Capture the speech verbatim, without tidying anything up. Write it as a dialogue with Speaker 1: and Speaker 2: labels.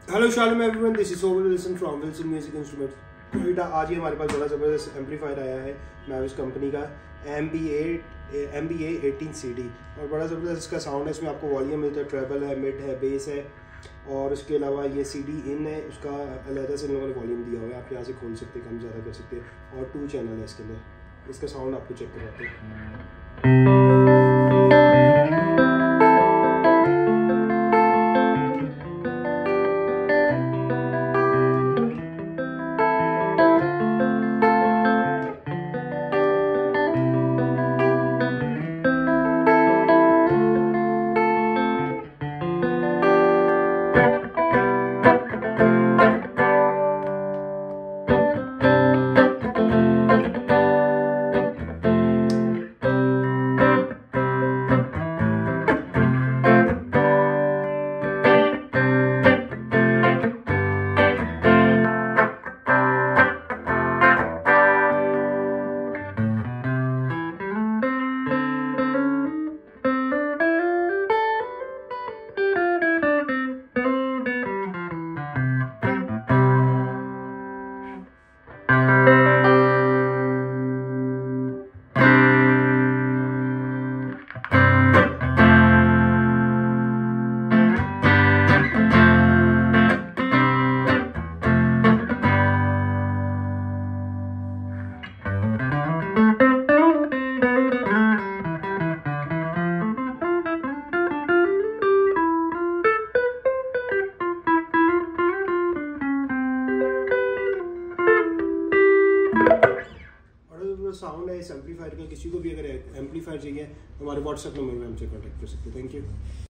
Speaker 1: Hello शालम everyone, this is over listen from Wilson music instruments Quetta. आज ही हमारे पास बड़ा ज़बरदस्त एम्पलीफायर आया है मैविस कंपनी का M B A M B A eighteen C D, और बड़ा ज़बरदस्त इसका साउंड है। इसमें आपको वॉल्यूम मिलता है, ट्रेबल है, मिड है, बेस है, और उसके अलावा ये सी डी इन है, उसका अलहदा से इन लोगों ने वॉल्यूम दिया हुआ है। आप यहाँ से खोल सकते हैं, कम ज़्यादा कर सकते हैं, और टू चैनल है इसके अंदर। इसका साउंड आपको चेक करवाते हैं। साउंड है इस एम्पलीफायर का। किसी को भी अगर एम्पलीफायर चाहिए तो हमारे व्हाट्सएप नंबर में हमसे कॉन्टैक्ट कर सकते हैं। Thank you.